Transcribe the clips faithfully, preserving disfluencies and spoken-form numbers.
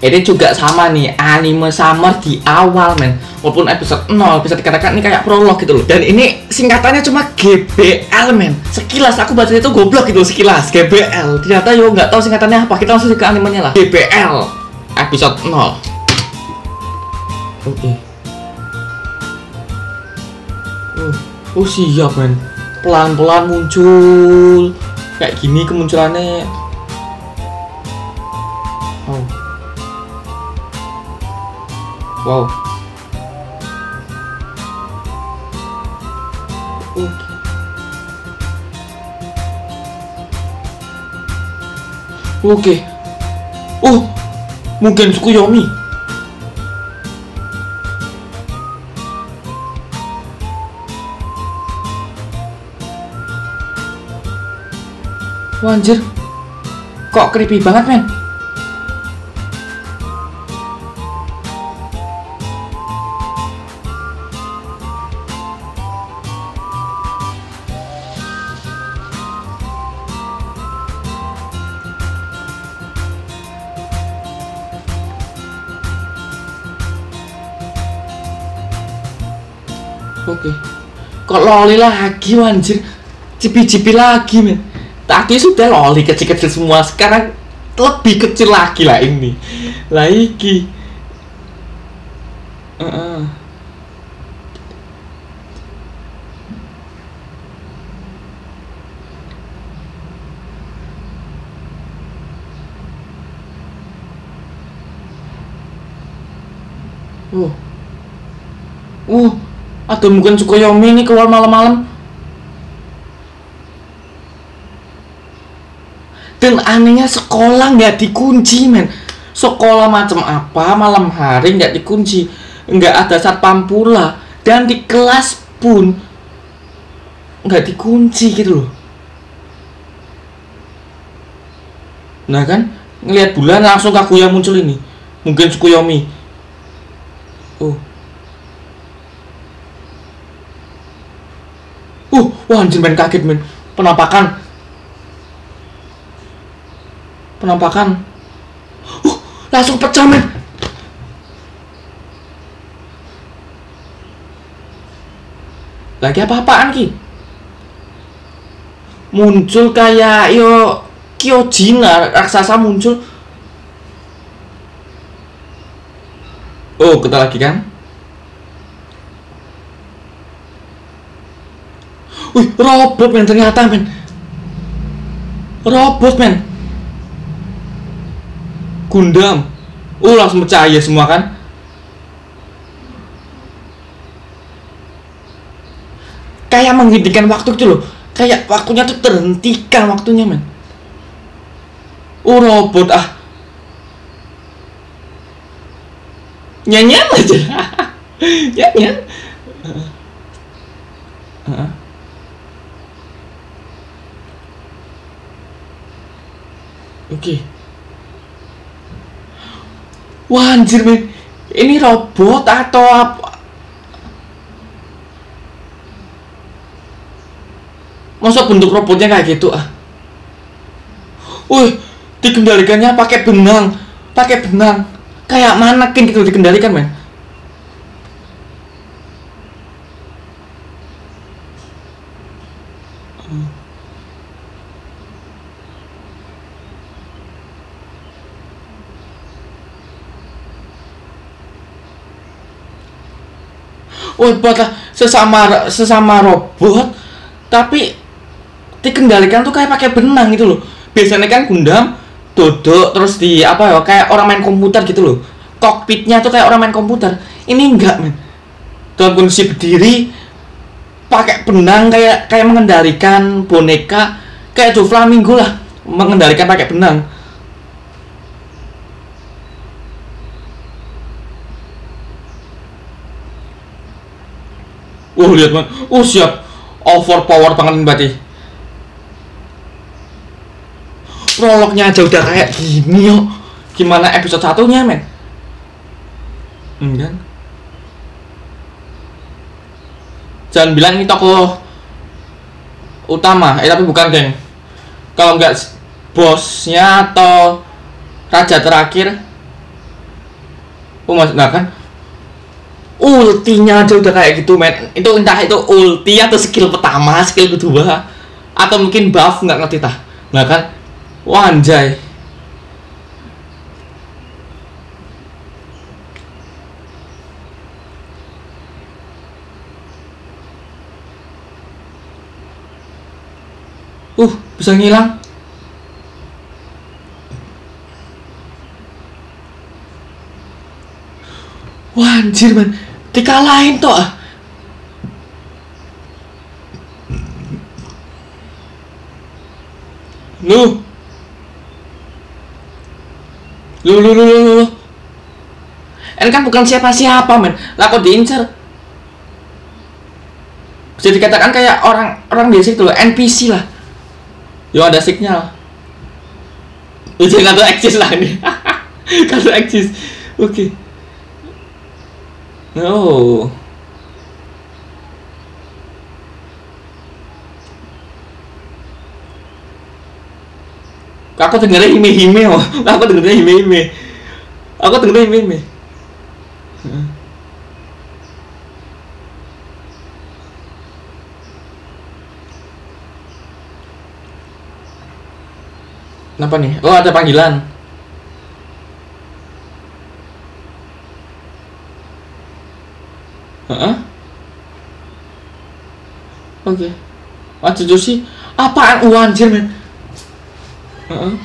Ini juga sama nih, anime Summer di awal men. Walaupun episode nol bisa dikatakan ini kayak prolog gitu loh. Dan ini singkatannya cuma G B L men. Sekilas aku baca itu goblok gitu, sekilas G B L. Ternyata yo nggak tahu singkatannya apa. Kita langsung ke animenya lah. G B L episode nol. Oke. Okay. Uh, oh siap men. Pelan-pelan muncul. Kayak gini kemunculannya. Oh. Wow. Oke. Oke. Oh, mungkin Tsukuyomi. Wah, anjir. Kok creepy banget, men? Oke, kok loli lagi anjir, cipi-cipi lagi men. Tadi sudah loli kecil-kecil semua, sekarang lebih kecil lagi lah ini. Lagi. Uh -uh. Uh. Uh. Atau mungkin Tsukuyomi ini keluar malam-malam. Dan anehnya sekolah nggak dikunci men. Sekolah macam apa malam hari nggak dikunci, nggak ada satpam pula, dan di kelas pun nggak dikunci gitu loh. Nah kan ngelihat bulan langsung Kaguya muncul ini. Mungkin Tsukuyomi. Oh. Uh, wah anjir men, kaget men. Penampakan. Penampakan. Uh, langsung pecah men. Lagi apa-apaan ki? Muncul kayak yo Kyojin, raksasa muncul. Oh, kita lagi kan? Wih, robot men ternyata men. Robot men. Gundam. Uh, langsung percaya semua kan. Kayak menghentikan waktu gitu loh. Kayak waktunya tuh terhentikan waktunya men. Uh, robot ah. Nyanyian aja. Nyanyian. Uh-uh. Oke. Okay. Wah anjir men. Ini robot atau apa? Masa bentuk robotnya kayak gitu ah? Wih, dikendalikannya pakai benang. Pakai benang. Kayak manekin gitu dikendalikan men. Wah, oh, sesama sesama robot tapi dikendalikan tuh kayak pakai benang gitu loh. Biasanya kan Gundam duduk terus di apa ya, kayak orang main komputer gitu loh. Kokpitnya tuh kayak orang main komputer. Ini enggak men. Dalam kondisi berdiri pakai benang, kayak kayak mengendalikan boneka kayak Doflamingo lah, mengendalikan pakai benang. Uh, lihat man. Uh, siap. Overpower banget nih berarti. Prolognya aja udah kayak gini yo. Gimana episode satunya men? Enggak. Jangan bilang ini tokoh utama, eh tapi bukan geng. Kalau enggak bosnya atau raja terakhir, Oh mas, nah kan ultinya aja udah kayak gitu men. Itu entah itu ulti atau skill pertama, skill kedua, atau mungkin buff nggak ngerti tah. Nah kan, wah anjay. Uh, bisa ngilang. Wah anjir man, dikalahin toh ah. Lu, lu, lu, lu, lu, lu. En kan bukan siapa-siapa men, lah kok diincar. Bisa dikatakan kayak orang orang biasa itu loh, N P C lah. Yo ada signal. Udah nggak tahu eksis lah ini. Kalau eksis, oke. Okay. Oh. Aku dengarnya hime-hime oh. Aku dengarnya hime-hime. Aku dengarnya hime-hime. Kenapa nih? Oh ada panggilan. Heeh. Oke. Wah jujur sih. Apaan? Wah anjir men. Heeh.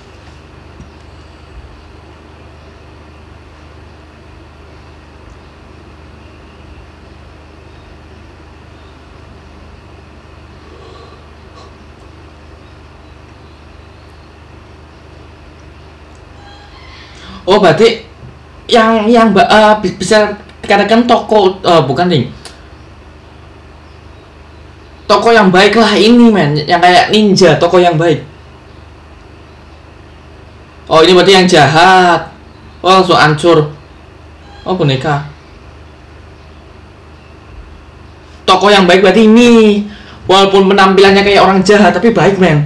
Oh berarti yang yang uh, bisa dikatakan toko uh, bukan nih toko yang baik lah ini men, yang kayak ninja toko yang baik. Oh ini berarti yang jahat. Oh langsung hancur. Oh boneka. Toko yang baik berarti ini, walaupun penampilannya kayak orang jahat tapi baik men.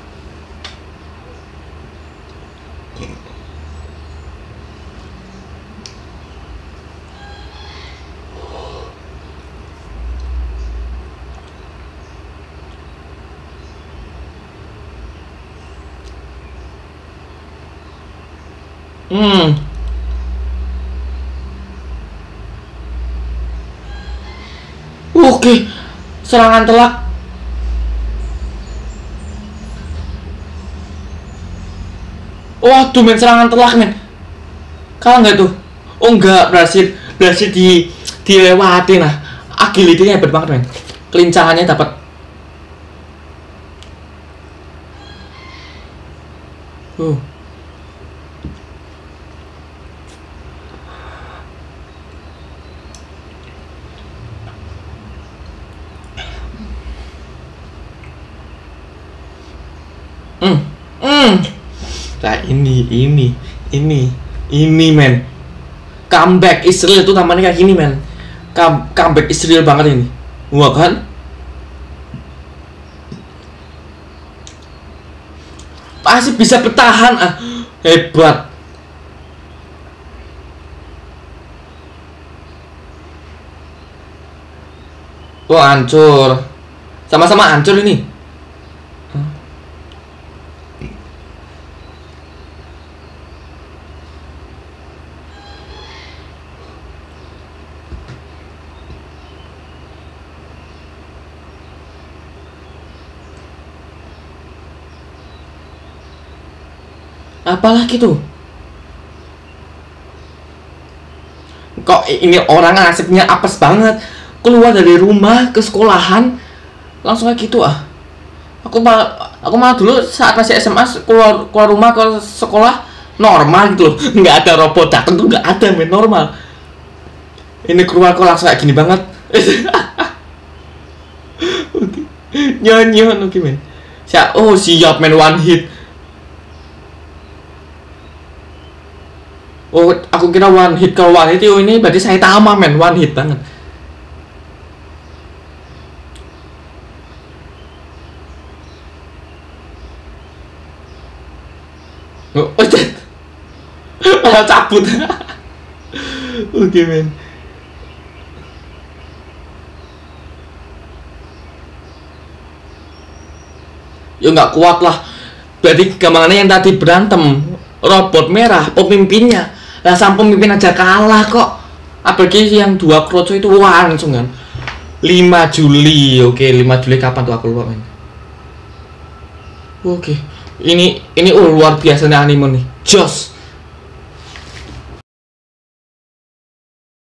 Hmm. Oke, serangan telak. Waduh men, serangan telak men. Kalah nggak tuh? Oh nggak, berhasil berhasil di dilewati nah. Agility-nya hebat banget men. Kelincahannya dapat. Uh. Hmm, hmm. Nah ini, ini, ini, ini men. Comeback Israel itu namanya kayak gini men. Come, comeback Israel banget ini. Wah kan? Pasti bisa bertahan ah. Hebat. Wah hancur. Sama-sama hancur ini. Apalagi tuh? Kok ini orang nasibnya apes banget, keluar dari rumah ke sekolahan langsung kayak gitu ah. Aku malah aku malah dulu saat masih S M A keluar keluar rumah ke sekolah normal gitu loh. Nggak ada robot datang tuh, nggak ada men, normal. Ini keluar kok langsung kayak gini banget. Oke. Nyanyi oke men. Siap, oh siap men, one hit. Oh, aku kira one hit. Kalau one hit oh ini berarti saya Saitama men, one hit banget. Oh, oh malah cabut. Oke men. Ya nggak kuat lah. Berarti gampangannya yang tadi berantem robot merah pemimpinnya. Lah sang pemimpin aja kalah kok. Apalagi yang dua kroco itu wah langsung kan. lima Juli. Oke, lima Juli kapan tuh aku lupa men. Oke. Ini ini oh, luar biasa nih anime nih. Jos.